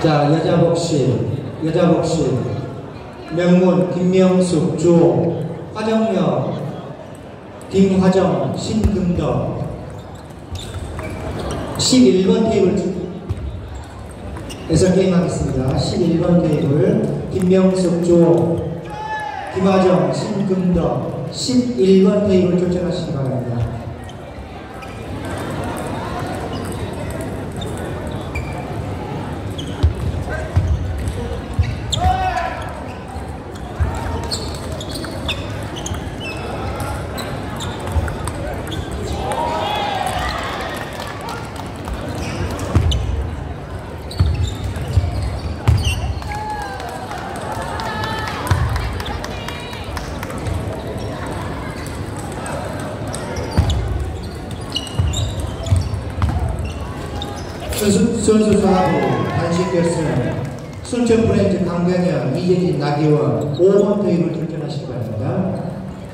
자, 여자복실 명문 김명숙, 주호, 화정역 김화정, 신금덕 11번 테이블에서 게임하겠습니다. 11번 테이블 김명숙, 주호, 김화정, 신금덕 11번 테이블 조정하시기 바랍니다. 선수수하고 단식 결승 순천 브랜드 강병현, 이재진, 나기원 5번 테이블 출전하시기 바랍니다.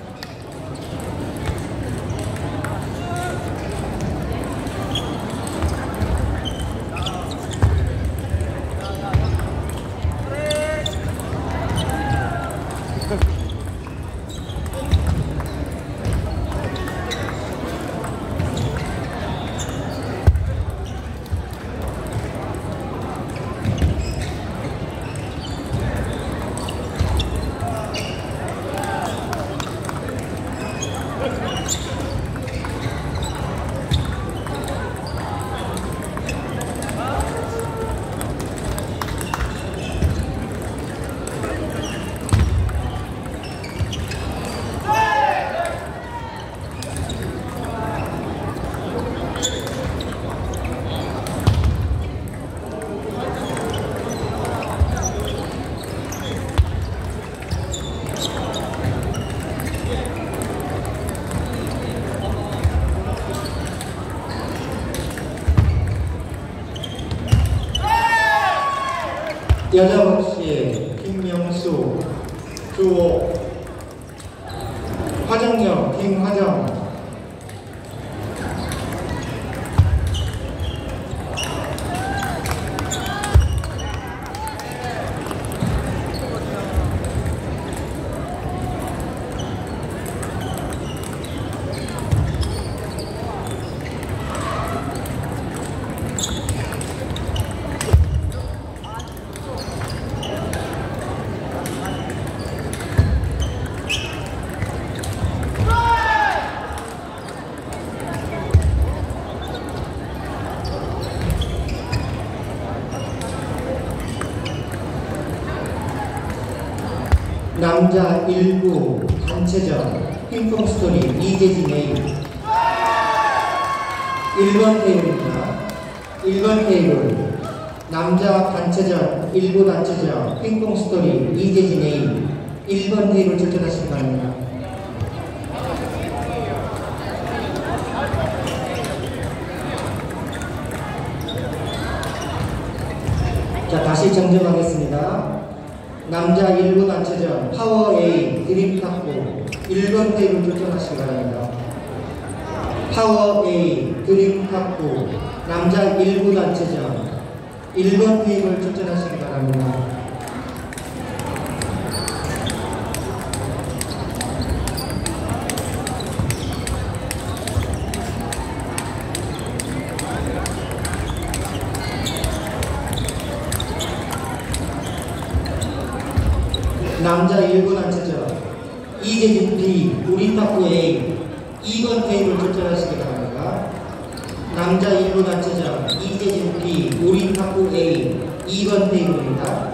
여자복시 김명수, 주호, 화정역 김화정 남자 1부 단체전 핑퐁스토리 이재진 A 1번 테이블입니다. 1번 테이블 남자 단체전 1부 단체전 핑퐁스토리 이재진 A 1번 테이블 출전하시기 바랍니다. 자, 다시 정정하겠습니다. 남자 1부 단체전 파워 A 드림 탁구 1번 테이블 출전하시기 바랍니다. 파워 A 드림 탁구 남자 1부 단체전 1번 테이블 출전하시기 바랍니다. 남자 1부 단체전 이재진 B 우리탁구 A 2번 테이블 출전하시기 바랍니다. 남자 1부 단체전 이재진 B 우리탁구 A 2번 테이블입니다.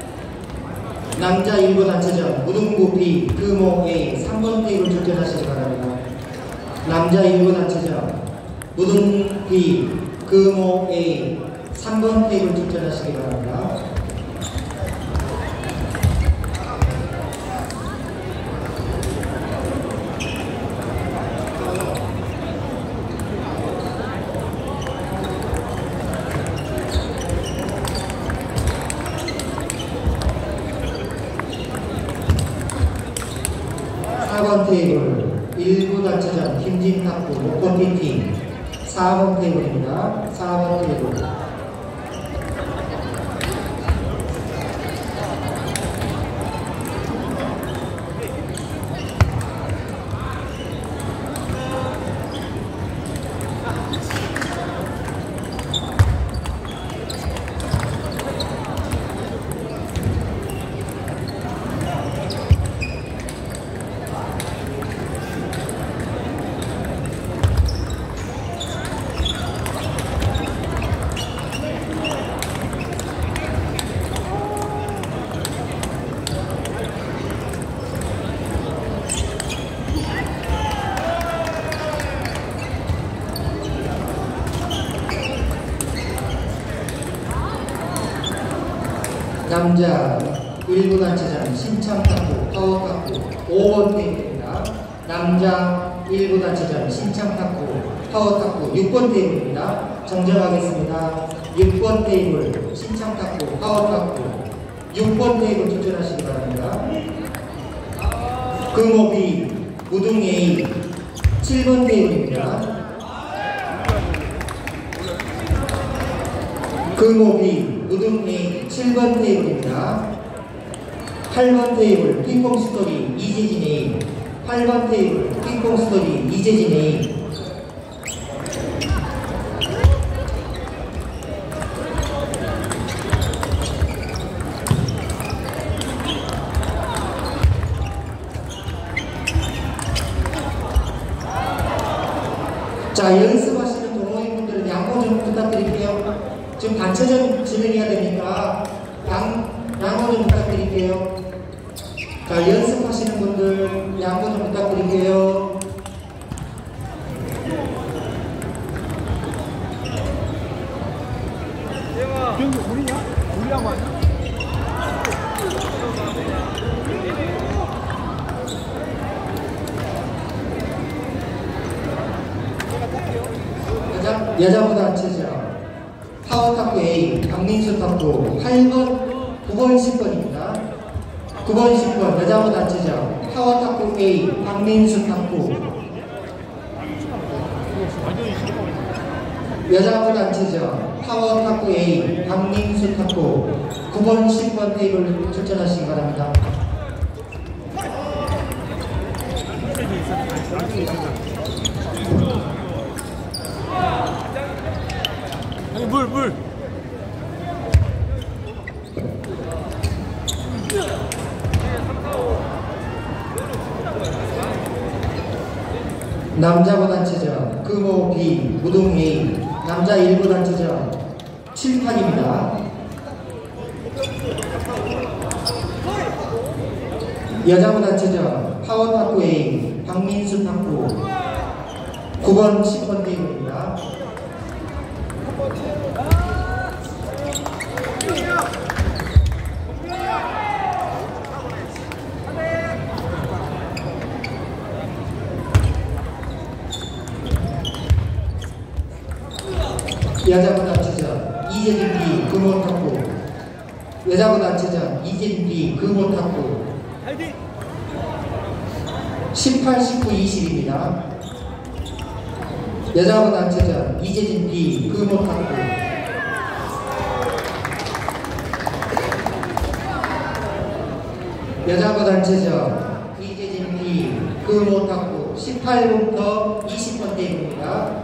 남자 1부 단체전 무등부 B 금호 A 3번 테이블 출전하시기 바랍니다. 남자 1부 단체전 무등 B 금호 A 3번 테이블 출전하시기 바랍니다. 테이블 1부 단체전 김진탁구 목포팀 4번 테이블입니다. 4번 테이블 남자 1부 단체전 신참 탁구 파워 탁구 5번 테이블입니다. 남자 1부 단체전 신참 탁구 파워 탁구 6번 테이블입니다. 정정하겠습니다. 6번 테이블 신참 탁구 파워 탁구 6번 테이블 조절하시기 바랍니다. 금호비 우등 A 7번 테이블입니다. 금호비 우등 A 7번 테이블입니다. 8번 테이블 핑퐁 스토리 이재진 A 8번 테이블 핑퐁 스토리 이재진 A 자, 연습하시는 동호인분들은 양보 좀 부탁드릴게요. 지금 단체전 진행해야 되니까 양보 좀 부탁드릴게요. 자, 연습하시는 분들 양보 좀 부탁드릴게요. 우리냐? 우리하고 아니야? 여자부 단체전 파워 탁구 A 박민수 탁구 8번 9번 10번입니다. 9번 10번 여자부 단체전 파워 탁구 A 박민수 탁구 여자부 단체전 파워 탁구 A 박민수 탁구 9번 10번 테이블 출전하시기 바랍니다. 물. 남자부 단체전 금호 B 우등 A 남자 1부 단체전 7판입니다. 여자부 단체전 파워 탁구 A 박민수 탁구 9번 10번 테이블입니다. 여자부 단체전 이재진 B 금호 탁구 여자부 단체전 이재진 B 금호 탁구 18, 19, 20입니다. 여자부 단체전 이재진 B 금호 탁구 여자부 단체전 이재진 B 금호 탁구 18부터 20번 테이블입니다.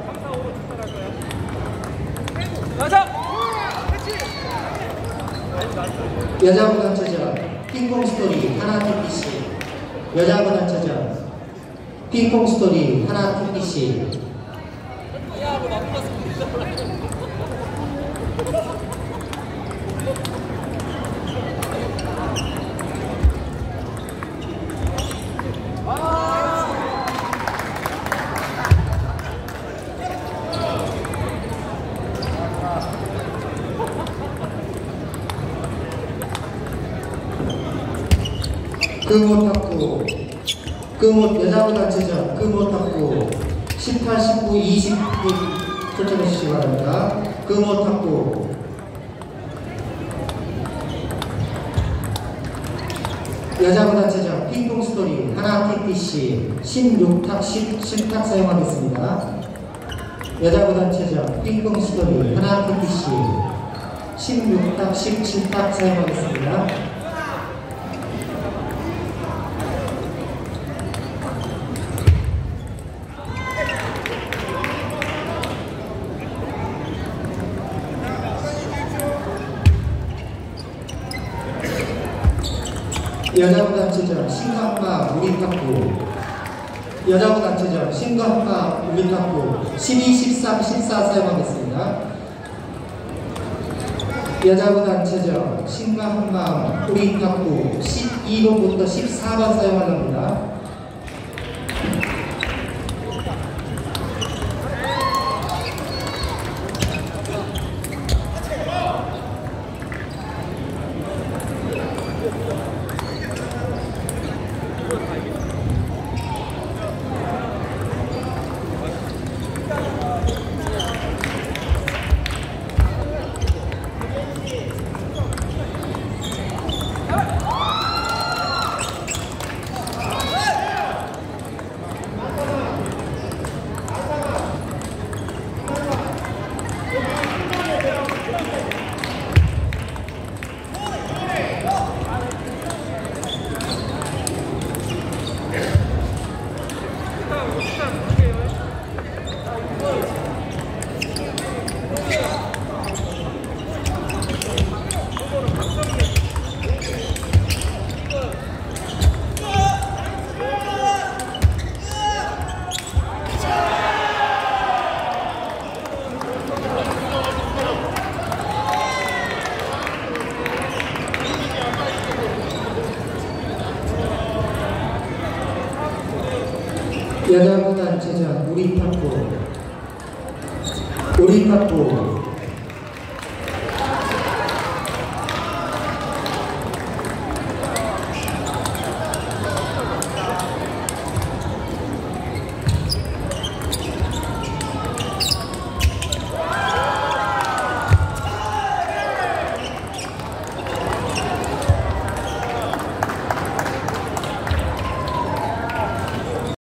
여자부 단체전 핑퐁 스토리 하나 TPC 여자부 단체전 핑퐁 스토리 하나 TPC 금호 탁구 금호 여자부 단체전 금호 탁구 18, 19, 20 출전해 주시기 바랍니다. 금호 탁구 여자부 단체전 핑퐁 스토리 하나 TPC 16탁 10탁 사용하겠습니다. 여자부 단체전 핑퐁 스토리 하나 TPC 16탁 17탁 사용하겠습니다. 여자부 단체전 신강파 우리탁구 여자부 단체전 신강파 우리탁구 12, 13, 14 사용하겠습니다. 여자부 단체전 신강파 우리탁구 12번부터 14번 사용하렵니다. 여자부 단체전 우리 탁구